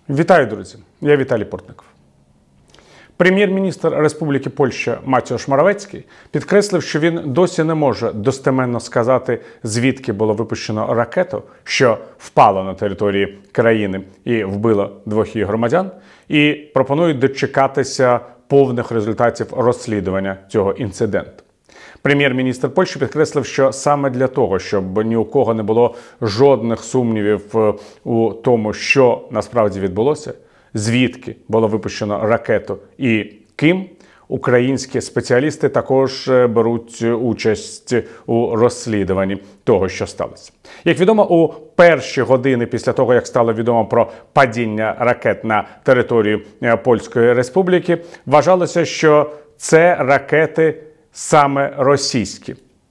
Вітаю, друзі! Я Віталій Портников. Прем'єр-міністр Республіки Польща Матіош Моравецький підкреслив, що він досі не може достеменно сказати, звідки було випущено ракету, що впала на території країни і вбила двох її громадян, і пропонує дочекатися повних результатів розслідування цього інциденту. Прем'єр-міністр Польщі підкреслив, що саме для того, щоб ні у кого не було жодних сумнівів у тому, що насправді відбулося, звідки було випущено ракету і ким, українські спеціалісти також беруть участь у розслідуванні того, що сталося. Як відомо, у перші години після того, як стало відомо про падіння ракет на територію Польської Республіки, вважалося, що це ракети саме російські,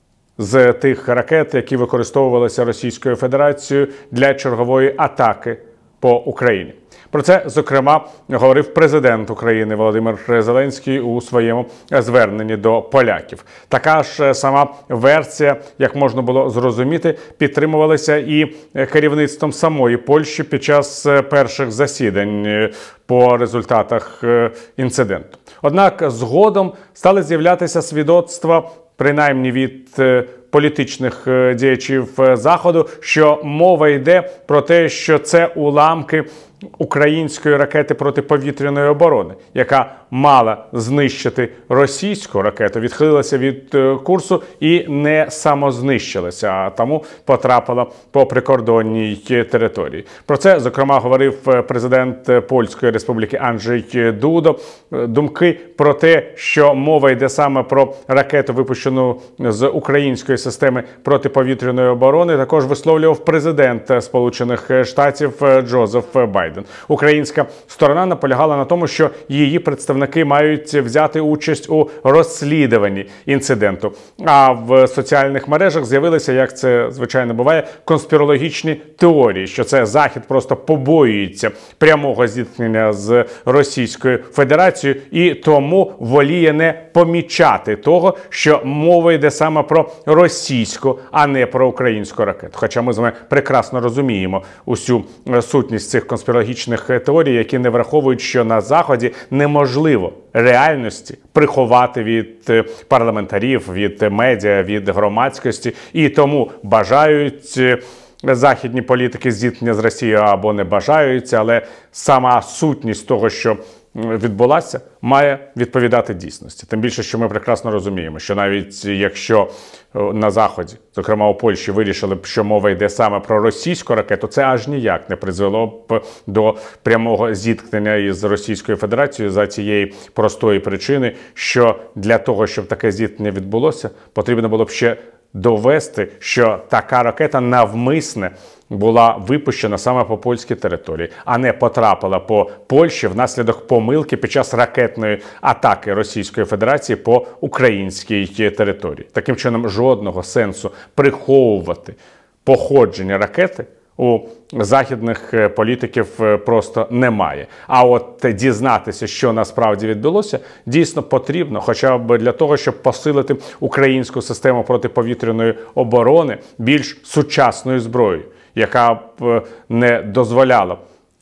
з тих ракет, які використовувалися Російською Федерацією для чергової атаки по Україні. Про це, зокрема, говорив президент України Володимир Зеленський у своєму зверненні до поляків. Така ж сама версія, як можна було зрозуміти, підтримувалася і керівництвом самої Польщі під час перших засідань по результатах інциденту. Однак згодом стали з'являтися свідоцтва, принаймні від політичних діячів Заходу, що мова йде про те, що це уламки української ракети протиповітряної оборони, яка мала знищити російську ракету, відхилилася від курсу і не самознищилася, а тому потрапила по прикордонній території. Про це, зокрема, говорив президент Польської Республіки Анджей Дудо. Думки про те, що мова йде саме про ракету, випущену з української системи протиповітряної оборони, також висловлював президент Сполучених Штатів Джозеф Байден. Українська сторона наполягала на тому, що її представники мають взяти участь у розслідуванні інциденту. А в соціальних мережах з'явилися, як це звичайно буває, конспірологічні теорії, що це Захід просто побоюється прямого зіткнення з Російською Федерацією і тому воліє не помічати того, що мова йде саме про російську, а не про українську ракету. Хоча ми з вами прекрасно розуміємо усю сутність цих конспірологічних теорій, які не враховують, що на Заході неможливо реальності приховати від парламентарів, від медіа, від громадськості, і тому бажають західні політики зіткнення з Росією або не бажаються, але сама сутність того, що відбулася, має відповідати дійсності. Тим більше, що ми прекрасно розуміємо, що навіть якщо на Заході, зокрема у Польщі, вирішили б, що мова йде саме про російську ракету, це аж ніяк не призвело б до прямого зіткнення із Російською Федерацією за тієї простої причини, що для того, щоб таке зіткнення відбулося, потрібно було б ще довести, що така ракета навмисне була випущена саме по польській території, а не потрапила по Польщі внаслідок помилки під час ракетної атаки Російської Федерації по українській території. Таким чином, жодного сенсу приховувати походження ракети у західних політиків просто немає. А от дізнатися, що насправді відбулося, дійсно потрібно, хоча б для того, щоб посилити українську систему протиповітряної оборони більш сучасною зброєю, яка б не дозволяла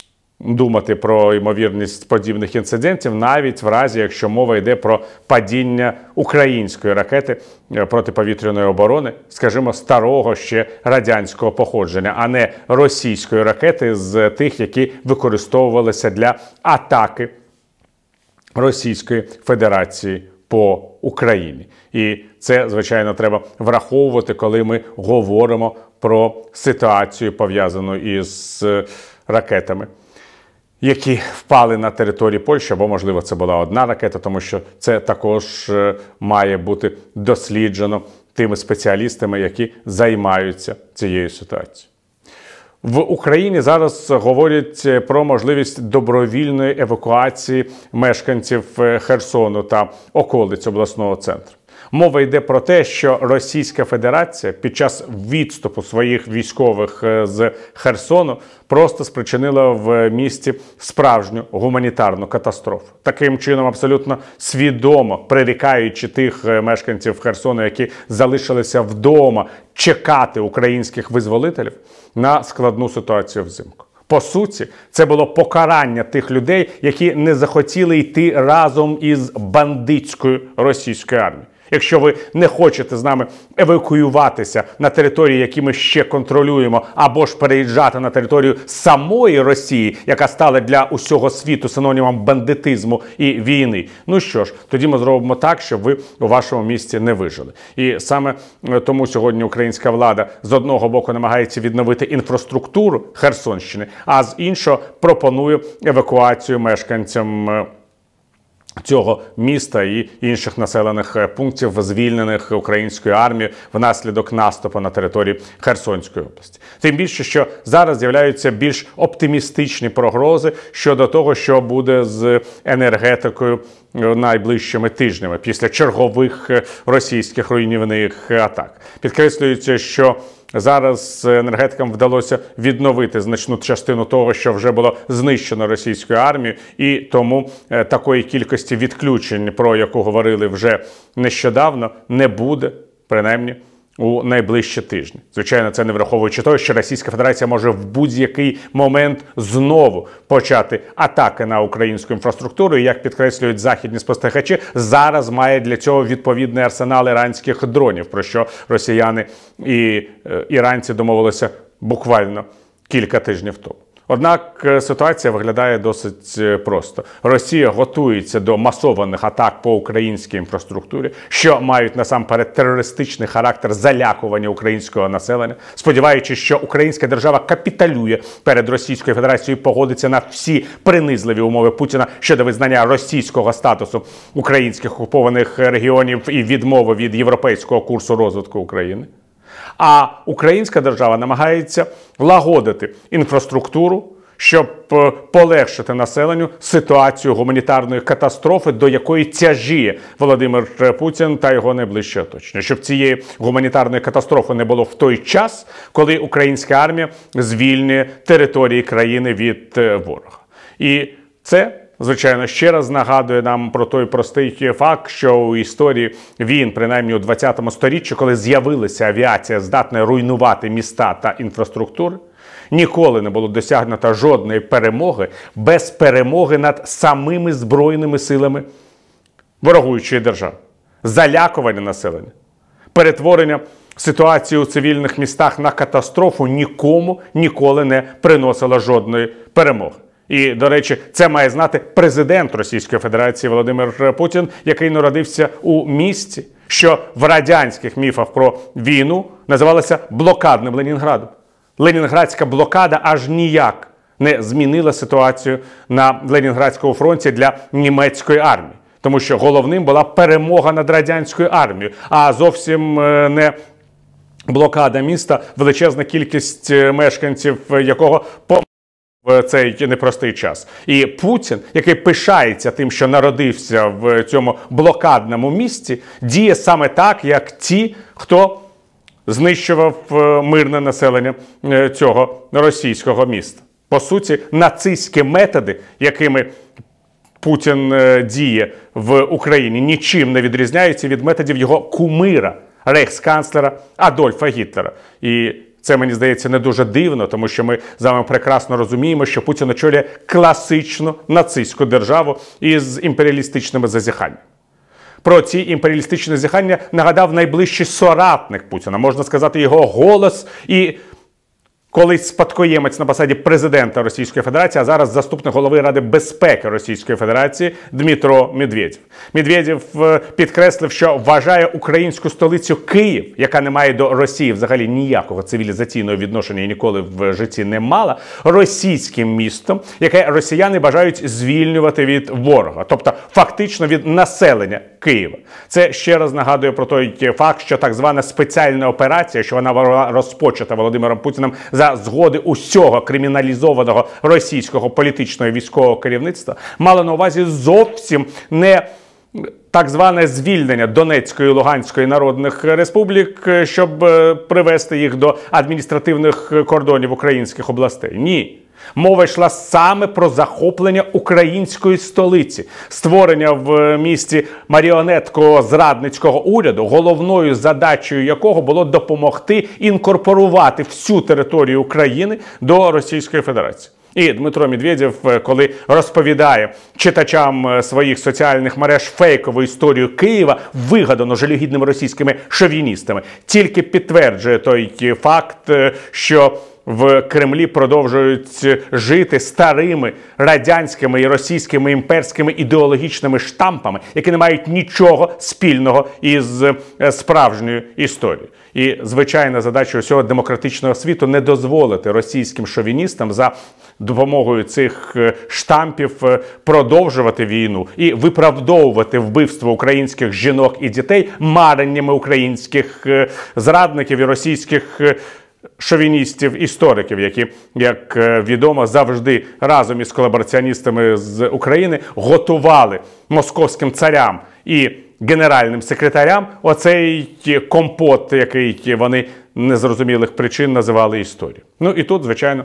думати про ймовірність подібних інцидентів, навіть в разі, якщо мова йде про падіння української ракети протиповітряної оборони, скажімо, старого ще радянського походження, а не російської ракети з тих, які використовувалися для атаки Російської Федерації по Україні. І це, звичайно, треба враховувати, коли ми говоримо про ситуацію, пов'язану із ракетами, які впали на території Польщі, або, можливо, це була одна ракета, тому що це також має бути досліджено тими спеціалістами, які займаються цією ситуацією. В Україні зараз говорять про можливість добровільної евакуації мешканців Херсону та околиць обласного центру. Мова йде про те, що Російська Федерація під час відступу своїх військових з Херсону просто спричинила в місті справжню гуманітарну катастрофу. Таким чином, абсолютно свідомо прирікаючи тих мешканців Херсону, які залишилися вдома чекати українських визволителів на складну ситуацію взимку. По суті, це було покарання тих людей, які не захотіли йти разом із бандитською російською армією. Якщо ви не хочете з нами евакуюватися на території, які ми ще контролюємо, або ж переїжджати на територію самої Росії, яка стала для усього світу синонімом бандитизму і війни, ну що ж, тоді ми зробимо так, щоб ви у вашому місті не вижили. І саме тому сьогодні українська влада з одного боку намагається відновити інфраструктуру Херсонщини, а з іншого пропонує евакуацію мешканцям цього міста і інших населених пунктів, звільнених українською армією внаслідок наступу на території Херсонської області. Тим більше, що зараз з'являються більш оптимістичні прогнози щодо того, що буде з енергетикою найближчими тижнями після чергових російських руйнівних атак. Підкреслюється, що зараз енергетикам вдалося відновити значну частину того, що вже було знищено російською армією, і тому такої кількості відключень, про яку говорили вже нещодавно, не буде, принаймні, у найближчі тижні. Звичайно, це не враховуючи того, що Російська Федерація може в будь-який момент знову почати атаки на українську інфраструктуру. І, як підкреслюють західні спостерігачі, зараз має для цього відповідний арсенал іранських дронів, про що росіяни і іранці домовилися буквально кілька тижнів тому. Однак ситуація виглядає досить просто. Росія готується до масованих атак по українській інфраструктурі, що мають насамперед терористичний характер залякування українського населення, сподіваючись, що українська держава капітулює перед Російською Федерацією і погодиться на всі принизливі умови Путіна щодо визнання російського статусу українських окупованих регіонів і відмови від європейського курсу розвитку України. А українська держава намагається лагодити інфраструктуру, щоб полегшити населенню ситуацію гуманітарної катастрофи, до якої тяжіє Володимир Путін та його найближче оточення. Щоб цієї гуманітарної катастрофи не було в той час, коли українська армія звільнює території країни від ворога. І це, звичайно, ще раз нагадує нам про той простий факт, що у історії війн, принаймні у 20-му сторіччі, коли з'явилася авіація, здатна руйнувати міста та інфраструктури, ніколи не було досягнуто жодної перемоги без перемоги над самими збройними силами ворогуючої держави. Залякування населення, перетворення ситуації у цивільних містах на катастрофу нікому ніколи не приносило жодної перемоги. І, до речі, це має знати президент Російської Федерації Володимир Путін, який народився у місті, що в радянських міфах про війну називалося блокадним Ленінградом. Ленінградська блокада аж ніяк не змінила ситуацію на Ленінградському фронті для німецької армії. Тому що головним була перемога над радянською армією, а зовсім не блокада міста, величезна кількість мешканців якого в цей непростий час. І Путін, який пишається тим, що народився в цьому блокадному місті, діє саме так, як ті, хто знищував мирне населення цього російського міста. По суті, нацистські методи, якими Путін діє в Україні, нічим не відрізняються від методів його кумира, рейхсканцлера Адольфа Гітлера. І це, мені здається, не дуже дивно, тому що ми з вами прекрасно розуміємо, що Путін очолює класичну нацистську державу із імперіалістичними зазіханнями. Про ці імперіалістичні зазіхання нагадав найближчий соратник Путіна, можна сказати, його голос і колись спадкоємець на посаді президента Російської Федерації, а зараз заступник голови Ради безпеки Російської Федерації Дмитро Медведєв. Медведєв підкреслив, що вважає українську столицю Київ, яка не має до Росії взагалі ніякого цивілізаційного відношення і ніколи в житті не мала, російським містом, яке росіяни бажають звільнювати від ворога, тобто фактично від населення Києва. Це ще раз нагадує про той факт, що так звана спеціальна операція, що вона була розпочата Володимиром Путіним за згоди усього криміналізованого російського політичного і військового керівництва, мала на увазі зовсім не так зване звільнення Донецької і Луганської народних республік, щоб привести їх до адміністративних кордонів українських областей. Ні. Мова йшла саме про захоплення української столиці, створення в місті маріонеткового зрадницького уряду, головною задачею якого було допомогти інкорпорувати всю територію України до Російської Федерації. І Дмитро Медведєв, коли розповідає читачам своїх соціальних мереж фейкову історію Києва, вигадану жалюгідними російськими шовіністами, тільки підтверджує той факт, що в Кремлі продовжують жити старими радянськими і російськими імперськими ідеологічними штампами, які не мають нічого спільного із справжньою історією. І звичайна задача усього демократичного світу не дозволити російським шовіністам за допомогою цих штампів продовжувати війну і виправдовувати вбивство українських жінок і дітей мареннями українських зрадників і російських шовіністів-істориків, які, як відомо, завжди разом із колабораціоністами з України готували московським царям і генеральним секретарям оцей компот, який вони незрозумілих причин називали історією. Ну і тут, звичайно,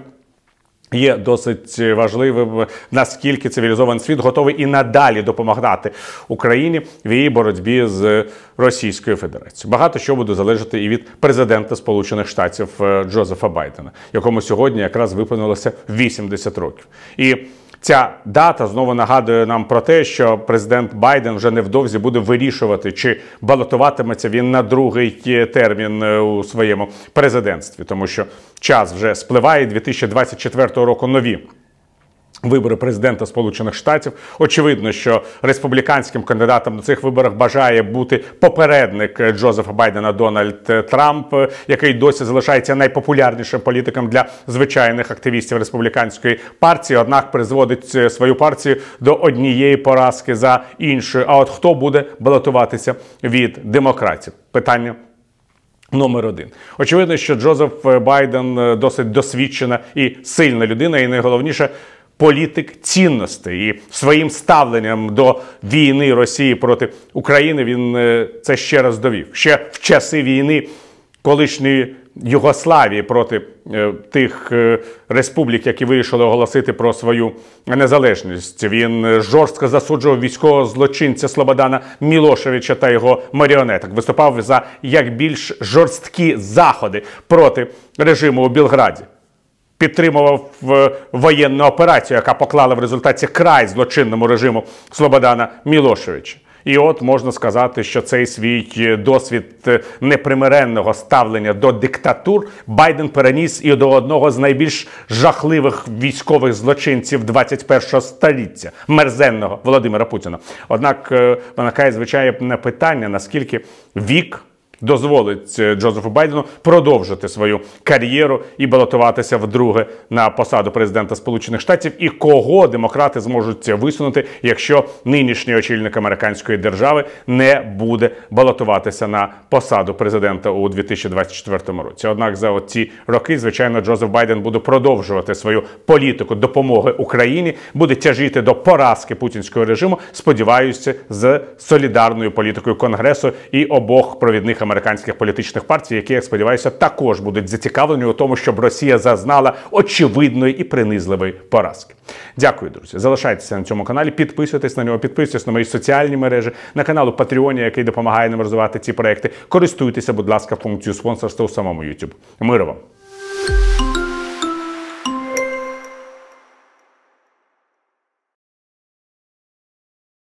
є досить важливим, наскільки цивілізований світ готовий і надалі допомагати Україні в її боротьбі з Російською Федерацією. Багато що буде залежати і від президента Сполучених Штатів Джозефа Байдена, якому сьогодні якраз виповнилося 80 років. І ця дата знову нагадує нам про те, що президент Байден вже невдовзі буде вирішувати, чи балотуватиметься він на другий термін у своєму президентстві, тому що час вже спливає, 2024 року нові вибори президента Сполучених Штатів. Очевидно, що республіканським кандидатом на цих виборах бажає бути попередник Джозефа Байдена Дональд Трамп, який досі залишається найпопулярнішим політиком для звичайних активістів республіканської партії, однак призводить свою партію до однієї поразки за іншою. А от хто буде балотуватися від демократів? Питання номер один. Очевидно, що Джозеф Байден досить досвідчена і сильна людина, і найголовніше – політик цінностей. І своїм ставленням до війни Росії проти України він це ще раз довів. Ще в часи війни колишньої Югославії проти тих республік, які вирішили оголосити про свою незалежність. Він жорстко засуджував військового злочинця Слободана Мілошевича та його маріонеток. Виступав за як більш жорсткі заходи проти режиму у Білграді. Підтримував воєнну операцію, яка поклала в результаті край злочинному режиму Слободана Мілошевича. І от можна сказати, що цей свій досвід непримиренного ставлення до диктатур Байден переніс і до одного з найбільш жахливих військових злочинців 21-го століття – мерзенного Володимира Путіна. Однак виникає звичайне питання, наскільки вік дозволить Джозефу Байдену продовжити свою кар'єру і балотуватися вдруге на посаду президента Сполучених Штатів, і кого демократи зможуть висунути, якщо нинішній очільник американської держави не буде балотуватися на посаду президента у 2024 році. Однак за ці роки, звичайно, Джозеф Байден буде продовжувати свою політику допомоги Україні, буде тяжіти до поразки путінського режиму, сподіваюся, з солідарною політикою Конгресу і обох провідних американських політичних партій, які, я сподіваюся, також будуть зацікавлені у тому, щоб Росія зазнала очевидної і принизливої поразки. Дякую, друзі. Залишайтеся на цьому каналі, підписуйтесь на нього, підписуйтесь на мої соціальні мережі, на канал у Patreon, який допомагає нам розвивати ці проекти. Користуйтеся, будь ласка, функцією спонсорства у самому YouTube. Миру вам!